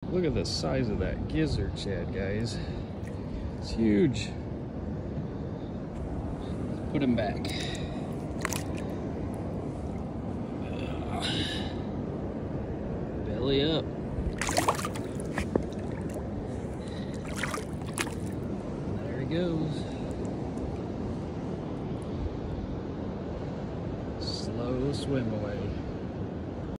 Look at the size of that gizzard shad, guys. It's huge. Put him back. Belly up. There he goes. Slow swim away.